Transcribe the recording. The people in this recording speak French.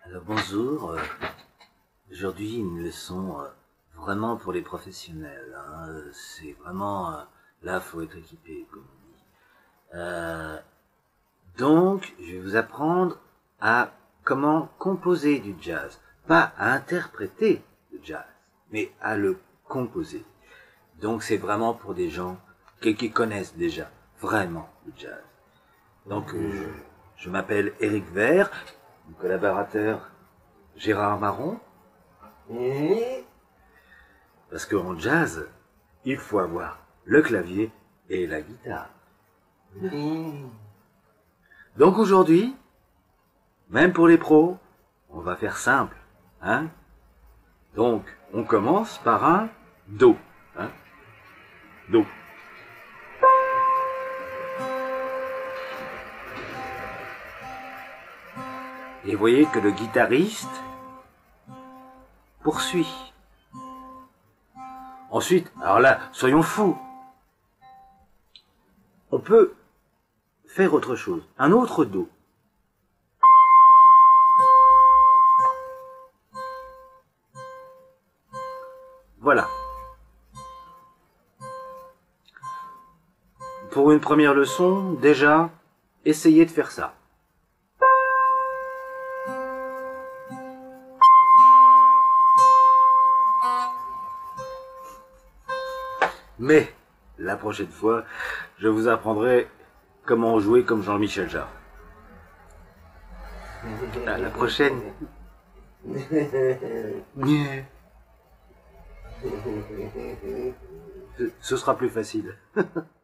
Alors bonjour, aujourd'hui une leçon vraiment pour les professionnels, hein. C'est vraiment, là faut être équipé comme on dit. Donc je vais vous apprendre à comment composer du jazz, pas à interpréter le jazz, mais à le composer. Donc c'est vraiment pour des gens qui connaissent déjà vraiment le jazz. Donc je m'appelle Éric Vert, mon collaborateur Gérard Marron. Parce qu'en jazz, il faut avoir le clavier et la guitare. Donc aujourd'hui, même pour les pros, on va faire simple, hein. Donc on commence par un Do, hein. Do. Et vous voyez que le guitariste poursuit. Ensuite, alors là, soyons fous. On peut faire autre chose, un autre Do. Voilà. Pour une première leçon, déjà, essayez de faire ça. Mais, la prochaine fois, je vous apprendrai comment jouer comme Jean-Michel Jarre. À la prochaine. Ce sera plus facile.